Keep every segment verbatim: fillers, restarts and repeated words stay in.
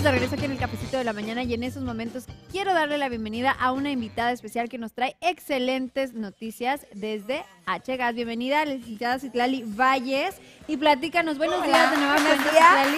de regreso aquí en el Cafecito de la Mañana y en esos momentos quiero darle la bienvenida a una invitada especial que nos trae excelentes noticias desde H Gas. Bienvenida, la licenciada Citlali Valles, y platícanos, buenos Hola, días de nueva cuenta, Citlali.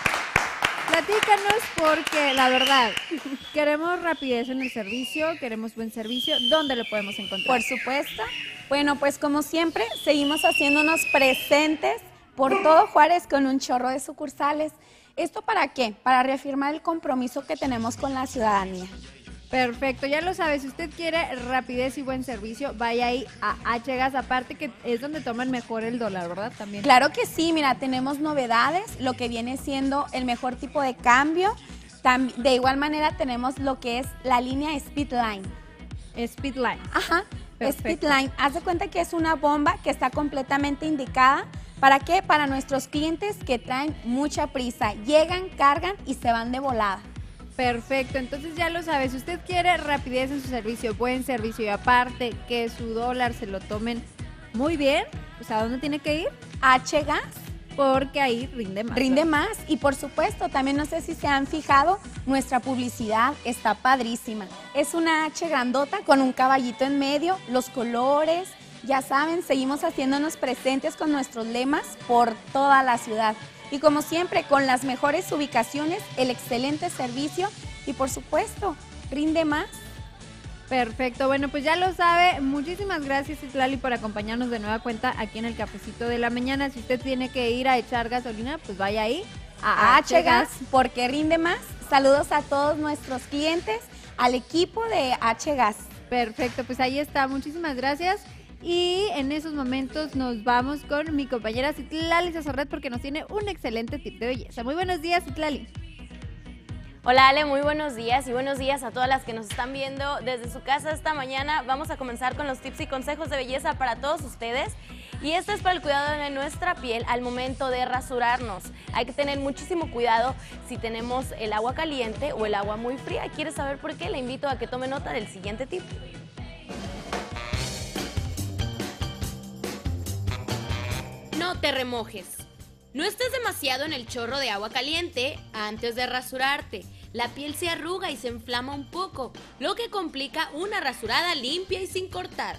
Platícanos porque, la verdad, queremos rapidez en el servicio, queremos buen servicio. ¿Dónde lo podemos encontrar? Por supuesto. Bueno, pues como siempre, seguimos haciéndonos presentes por todo Juárez con un chorro de sucursales. ¿Esto para qué? Para reafirmar el compromiso que tenemos con la ciudadanía. Perfecto, ya lo sabe, si usted quiere rapidez y buen servicio, vaya ahí a H Gas, aparte que es donde toman mejor el dólar, ¿verdad? También. Claro que sí, mira, tenemos novedades, lo que viene siendo el mejor tipo de cambio. Tam- de igual manera tenemos lo que es la línea Speedline. Speedline. Ajá, Perfecto. Speedline. Haz de cuenta que es una bomba que está completamente indicada. ¿Para qué? Para nuestros clientes que traen mucha prisa. Llegan, cargan y se van de volada. Perfecto, entonces ya lo sabe, si usted quiere rapidez en su servicio, buen servicio y aparte que su dólar se lo tomen muy bien, pues ¿a dónde tiene que ir? H Gas. Porque ahí rinde más. Rinde más y por supuesto, también no sé si se han fijado, nuestra publicidad está padrísima. Es una H grandota con un caballito en medio, los colores, ya saben, seguimos haciéndonos presentes con nuestros lemas por toda la ciudad. Y como siempre, con las mejores ubicaciones, el excelente servicio y por supuesto, rinde más. Perfecto, bueno, pues ya lo sabe. Muchísimas gracias, Citlali, por acompañarnos de nueva cuenta aquí en el Cafecito de la Mañana. Si usted tiene que ir a echar gasolina, pues vaya ahí a H Gas, porque rinde más. Saludos a todos nuestros clientes, al equipo de H Gas. Perfecto, pues ahí está. Muchísimas gracias. Y en esos momentos nos vamos con mi compañera Citlali Sazorret porque nos tiene un excelente tip de belleza. Muy buenos días, Citlali. Hola Ale, muy buenos días y buenos días a todas las que nos están viendo desde su casa esta mañana. Vamos a comenzar con los tips y consejos de belleza para todos ustedes. Y esto es para el cuidado de nuestra piel al momento de rasurarnos. Hay que tener muchísimo cuidado si tenemos el agua caliente o el agua muy fría. ¿Quieres saber por qué? Le invito a que tome nota del siguiente tip. No te remojes. No estés demasiado en el chorro de agua caliente antes de rasurarte. La piel se arruga y se inflama un poco, lo que complica una rasurada limpia y sin cortadas.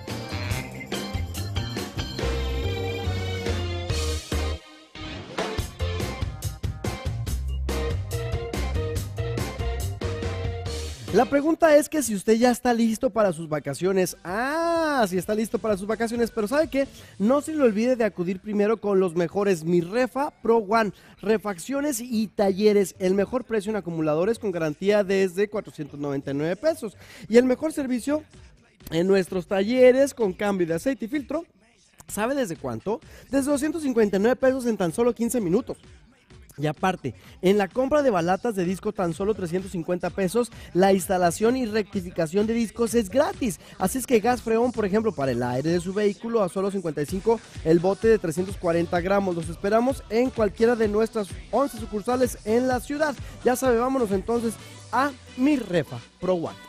La pregunta es que si usted ya está listo para sus vacaciones. Ah, si está listo para sus vacaciones, pero ¿sabe qué? No se le olvide de acudir primero con los mejores Mi Refa Pro One, refacciones y talleres, el mejor precio en acumuladores con garantía desde cuatrocientos noventa y nueve pesos y el mejor servicio en nuestros talleres con cambio de aceite y filtro. ¿Sabe desde cuánto? Desde doscientos cincuenta y nueve pesos en tan solo quince minutos. Y aparte, en la compra de balatas de disco tan solo trescientos cincuenta pesos, la instalación y rectificación de discos es gratis. Así es que gas freón, por ejemplo, para el aire de su vehículo a solo cincuenta y cinco el bote de trescientos cuarenta gramos. Los esperamos en cualquiera de nuestras once sucursales en la ciudad. Ya sabe, vámonos entonces a Mi Refa Pro One.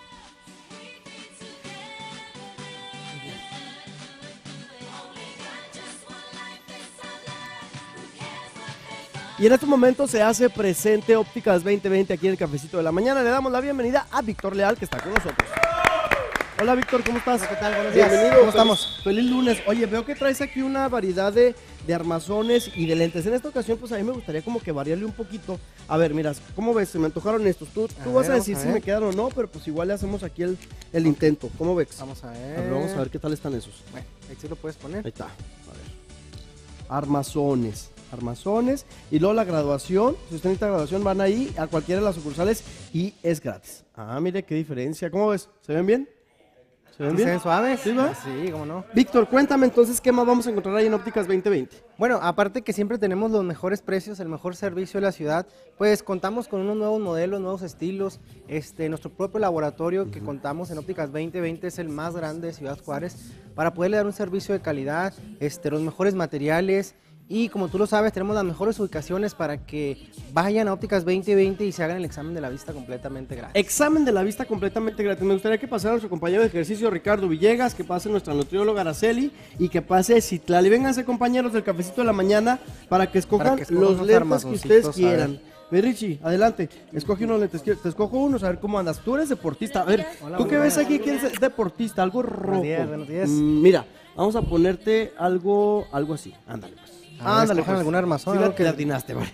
Y en este momento se hace presente Ópticas veinte veinte aquí en el Cafecito de la Mañana. Le damos la bienvenida a Víctor Leal, que está con nosotros. Hola Víctor, ¿cómo estás? ¿Qué tal? Buenos días. Bienvenido. ¿Cómo estamos? Feliz lunes. Oye, veo que traes aquí una variedad de, de armazones y de lentes. En esta ocasión, pues a mí me gustaría como que variarle un poquito. A ver, mira, ¿cómo ves? Se me antojaron estos. Tú, tú A vas ver, a decir vamos a si ver. me quedan o no, pero pues igual le hacemos aquí el, el intento. ¿Cómo ves? Vamos a A ver. ver, vamos a ver qué tal están esos. Bueno, ahí sí lo puedes poner. Ahí está. A ver. Armazones. Armazones. Y luego la graduación. Si usted necesita graduación, van ahí a cualquiera de las sucursales y es gratis. Ah, mire qué diferencia. ¿Cómo ves? ¿Se ven bien? ¿Se ven ¿Sí bien? se ven suaves? ¿Sí, va? Ah, sí, cómo no. Víctor, cuéntame entonces qué más vamos a encontrar ahí en Ópticas veinte veinte. Bueno, aparte que siempre tenemos los mejores precios, el mejor servicio de la ciudad, pues contamos con unos nuevos modelos, nuevos estilos. Este, nuestro propio laboratorio que contamos en Ópticas veinte veinte es el más grande de Ciudad Juárez para poderle dar un servicio de calidad, este, los mejores materiales. Y como tú lo sabes, tenemos las mejores ubicaciones para que vayan a Ópticas veinte veinte y se hagan el examen de la vista completamente gratis. Examen de la vista completamente gratis. Me gustaría que pasara nuestro compañero de ejercicio Ricardo Villegas, que pase nuestra nutrióloga Araceli y que pase Citlali. Vénganse, compañeros del Cafecito de la Mañana, para que escojan, Para que escojan los unos lentes que armazoncitos, ustedes a ver. quieran. Mi Richie, adelante, escoge unos lentes, quiero- te escojo unos, a ver cómo andas. Tú eres deportista, a ver, Hola, ¿tú qué buenos ves aquí? ¿Quién es deportista? Algo rojo. días, buenos días. Mm, mira, vamos a ponerte algo, algo así, ándale pues. A ver, Ándale escojan pues. algún armazón, Sí, algo la- que- le atinaste, vale.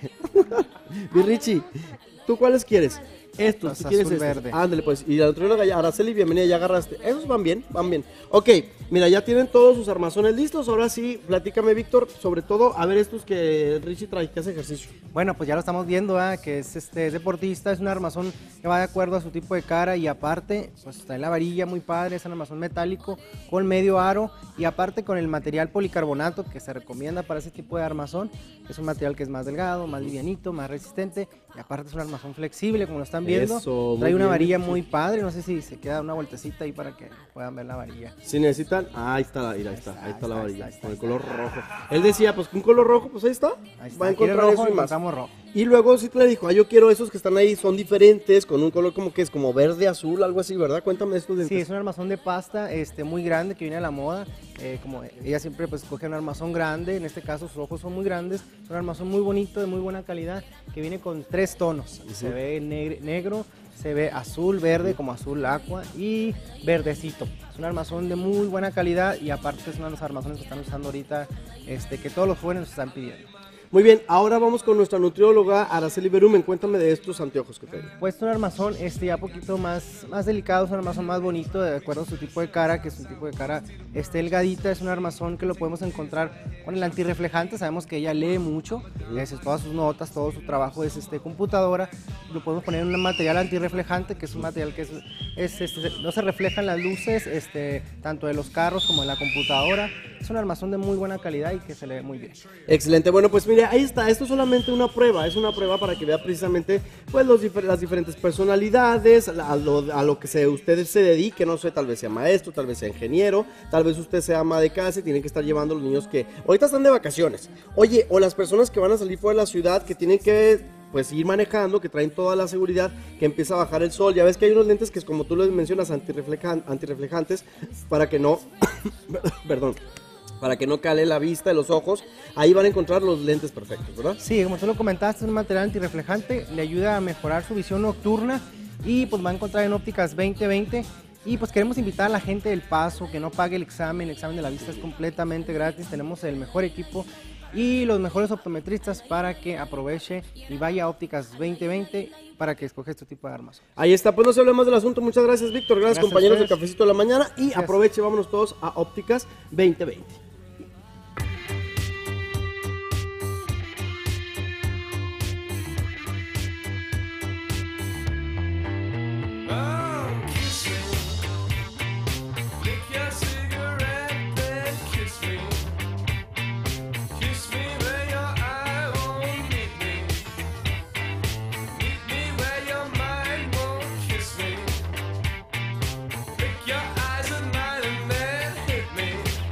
Mi Richie, ¿tú cuáles quieres? Estos, Los ¿tú quieres azul estos? verde. Ándale pues, y la nutrióloga ya, Araceli, bienvenida, ya agarraste. Esos van bien, van bien. Ok, mira, ya tienen todos sus armazones listos, ahora sí, platícame, Víctor, sobre todo, a ver estos que Richie trae, que hace ejercicio. Bueno, pues ya lo estamos viendo, ¿eh? Que es este es deportista, es un armazón que va de acuerdo a su tipo de cara y aparte, pues trae la varilla muy padre, es un armazón metálico con medio aro y aparte con el material policarbonato que se recomienda para ese tipo de armazón. Es un material que es más delgado, más livianito, más resistente y aparte es un armazón flexible, como lo están viendo. Eso, muy trae una bien, varilla sí. muy padre, no sé si se queda una vueltecita ahí para que puedan ver la varilla. Si necesitan, ah, ahí está, la- mira, ahí está, ahí está la ahí varilla, está, con ahí el color rojo. Él decía, pues que un color rojo, pues ahí está, Ahí está. va a Quiere encontrar rojo, eso y más. encontramos rojo. Y luego sí te le dijo, ah, yo quiero esos que están ahí, son diferentes, con un color como que es como verde, azul, algo así, ¿verdad? Cuéntame de estos Sí, lentes. es un armazón de pasta este, muy grande que viene a la moda. Eh, como ella siempre pues coge un armazón grande, en este caso sus ojos son muy grandes. Es un armazón muy bonito, de muy buena calidad, que viene con tres tonos. Se ve negre- negro, se ve azul, verde, como azul agua y verdecito. Es un armazón de muy buena calidad y aparte es uno de los armazones que están usando ahorita, este, que todos los jóvenes nos están pidiendo. Muy bien, ahora vamos con nuestra nutrióloga Araceli Berumen, cuéntame de estos anteojos que traen. Pues un armazón este, ya poquito más, más delicado, es un armazón más bonito, de acuerdo a su tipo de cara, que es un tipo de cara este, delgadita, es un armazón que lo podemos encontrar con el antirreflejante, sabemos que ella lee mucho, es, todas sus notas, todo su trabajo es este, computadora, lo podemos poner en un material antirreflejante, que es un material que es, es, este, no se reflejan las luces, este, tanto de los carros como de la computadora, es un armazón de muy buena calidad y que se le ve muy bien. Excelente, bueno pues mire, ahí está, esto es solamente una prueba, es una prueba para que vea precisamente pues los difer- las diferentes personalidades, a lo, a lo que se, usted se dedique, no sé, tal vez sea maestro, tal vez sea ingeniero, tal vez usted sea ama de casa y tiene que estar llevando a los niños que ahorita están de vacaciones, oye, o las personas que van a salir fuera de la ciudad, que tienen que pues ir manejando, que traen toda la seguridad, que empieza a bajar el sol, ya ves que hay unos lentes que es como tú les mencionas, antirreflejan- antirreflejantes, para que no, perdón, para que no cale la vista de los ojos, ahí van a encontrar los lentes perfectos, ¿verdad? Sí, como tú lo comentaste, es un material antirreflejante, le ayuda a mejorar su visión nocturna y pues va a encontrar en ópticas veinte veinte. Y pues queremos invitar a la gente del Paso que no pague el examen, el examen de la vista es completamente gratis, tenemos el mejor equipo y los mejores optometristas para que aproveche y vaya a ópticas veinte veinte para que escoja este tipo de armas. Ahí está, pues no se hable más del asunto, muchas gracias Víctor, gracias, Gracias a compañeros del ustedes. Cafecito de la Mañana y Gracias. aproveche, vámonos todos a ópticas veinte veinte. Oh, kiss me. Lick your cigarette, then kiss me. Kiss me where your eye won't meet me. Meet me where your mind won't kiss me. Lick your eyes and mine and then hit me.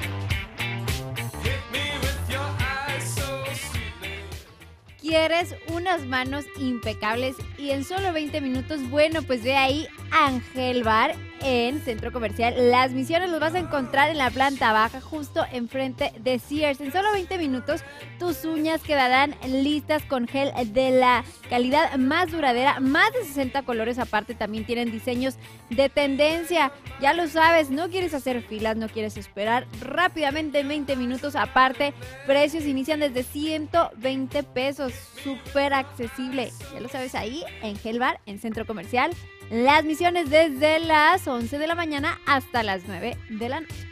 Hit me with your eyes so sweetly. ¿Quieres unas manos impecables y en solo veinte minutos? Bueno, pues ve ahí Ángel Bar en Centro Comercial Las Misiones. Los vas a encontrar en la planta baja, justo enfrente de Sears. En solo veinte minutos tus uñas quedarán listas con gel de la calidad más duradera, más de sesenta colores aparte. También tienen diseños de tendencia. Ya lo sabes, no quieres hacer filas, no quieres esperar. Rápidamente en veinte minutos aparte, precios inician desde ciento veinte pesos. Súper accesible. Ya lo sabes, ahí en Gel Bar, en Centro Comercial Las Misiones, desde las once de la mañana hasta las nueve de la noche.